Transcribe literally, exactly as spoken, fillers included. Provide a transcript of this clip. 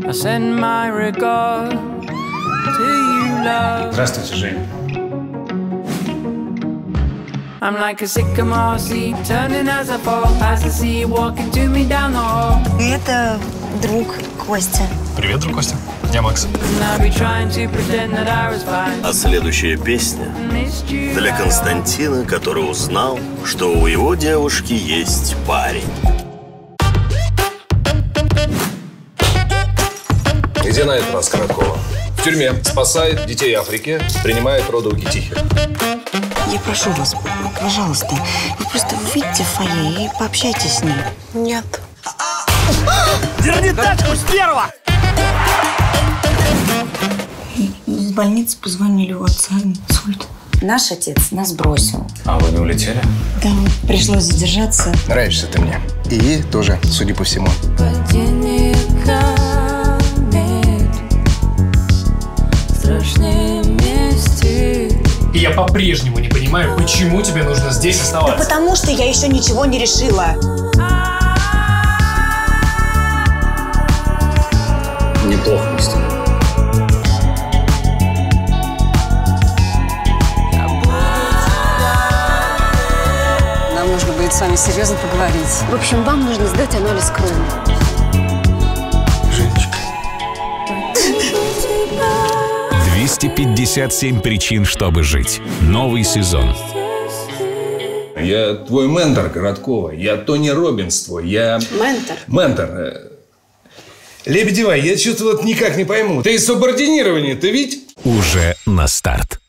Здравствуйте, Жень. I'm like a sycamore seed, turning as I fall, as I see you walking to me down the hall. Это друг Костя. Привет, друг Костя. Я Макс. А следующая песня для Константина, который узнал, что у его девушки есть парень. Где на этот раз Короткова? В тюрьме. Спасает детей Африки, принимает роды у Китихи. Я прошу вас, пожалуйста, вы просто выйдите в фойе и пообщайтесь с ней. Нет. Верни тачку с первого! Из больницы позвонили, у отца инсульт. Наш отец нас бросил. А вы не улетели? Да, пришлось задержаться. Нравишься ты мне. И тоже, судя по всему. И я по-прежнему не понимаю, почему тебе нужно здесь оставаться. Да потому что я еще ничего не решила. Неплохо мы с тобой. Нам нужно будет с вами серьезно поговорить. В общем, вам нужно сдать анализ крови. Женечка. двести пятьдесят семь причин, чтобы жить. Новый сезон. Я твой ментор, Короткова. Я Тони Роббинс твой. Я... Ментор? Ментор. Лебедева, я что-то вот никак не пойму. Ты из субординирования, ты ведь? Уже на старт.